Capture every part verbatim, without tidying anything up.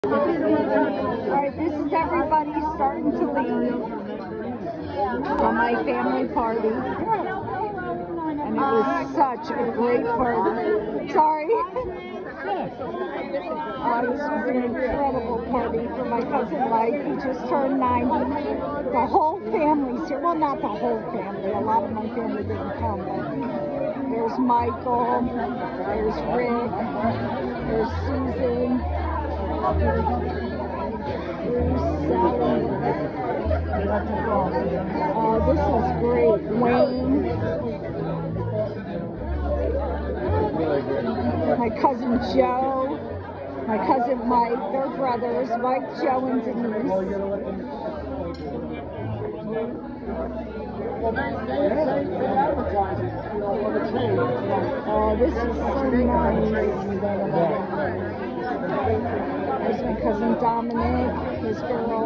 Alright, this is everybody starting to leave from my family party. And it was such a great party. Sorry. Uh, this was an incredible party for my cousin Mike. He just turned ninety. The whole family's here. Well, not the whole family. A lot of my family didn't come, but there's Michael, there's Rick, there's Susan, there's Sally. Uh, this is great. Wayne. My cousin Joe, my cousin Mike, they're brothers, Mike, Joe, and Denise. Oh, this is so nice. There's my cousin Dominic, his girl.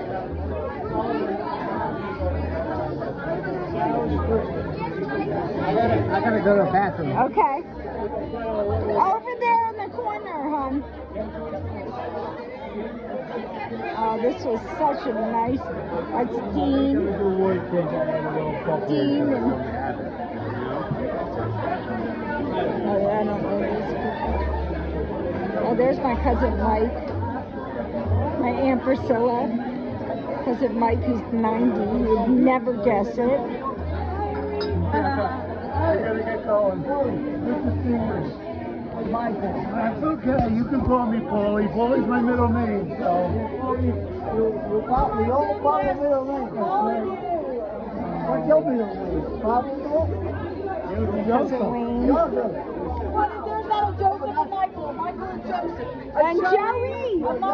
I gotta, I gotta go to the bathroom. Okay. Over there in the corner, hon. Oh, this was such a nice. That's Dean. Dean and. Oh, I don't know these people. Oh, there's my cousin Mike. My Aunt Priscilla. Cousin Mike, who's ninety. You would never guess it. I gotta get going. Michael. That's okay. You can call me Paulie. Paulie's my middle name. So you, you, call, we all call the middle name. What's your middle name? Pablo? Cousin Wayne. There's not a Joseph and Michael. Michael and Joseph. And Joey.